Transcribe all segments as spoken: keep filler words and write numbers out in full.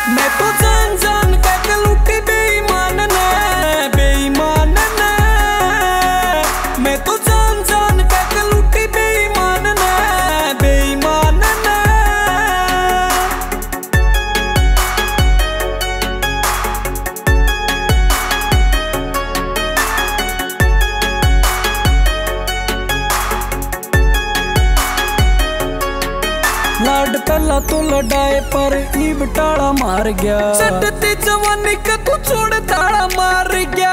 मैं तो जान जान के लुटी बेईमान ने बेईमान ने मैं तो जान जान के लुटी बेईमान ने बेईमान ने लाड पहला तो लड़ाए पर ईब टाड़ा मार गया चढ़ती जवानी का तू छोड़ ताड़ा मार गया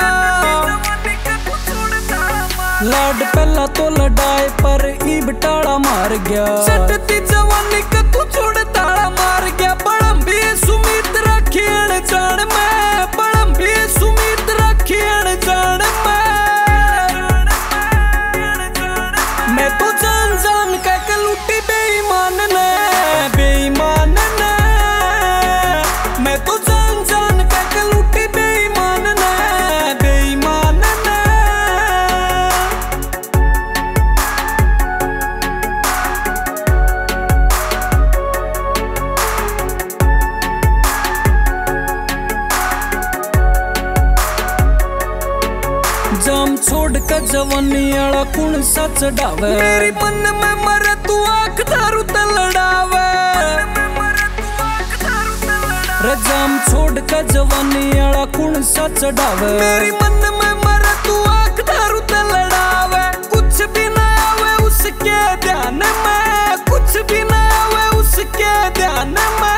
लाड पहला तो लड़ाए पर ईब टाड़ा मार गया चढ़ती जवानी का तू छोड़ ताड़ा मार गया बड़म भी सुमित रखियन जान मैं बड़म भी सुमित रखियन जान मैं मैं तो जान जान के लुटी बेईमान ने बेईमान ने मैं तो जान जान के लुटी बेईमान ने बेईमान ने जाम छोड़ के जवानी आला कुण सा चढ़ावे मेरी मन में मरे तू आँख दारू ते लड़ावे रे जाम छोड़ के जवानी आला कुण सा चढ़ावे मेरी मन में मरे तू आँख दारू ते लड़ावे कुछ भी ना आवे उसके ध्यान में कुछ भी ना आवे उसके ध्यान में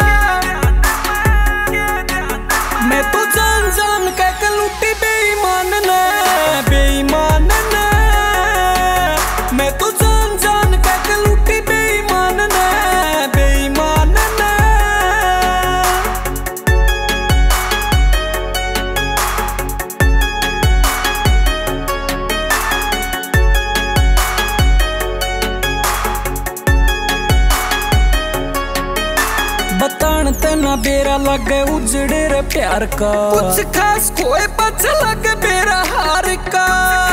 मैं तो जान जान के लुटी बेईमान ने बेईमान ने मैं तो जान जान के लुटी बेईमान ने बेईमान ने बतान तेना बेरा लगे उजड़े रे प्यार का कुछ खास खोए पछ लगे बेरा हार का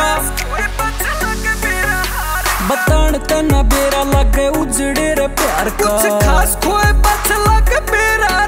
बतान तेना बेरा लगे उजड़े रे प्यार का कुछ खास खोए पछ लगे बेरा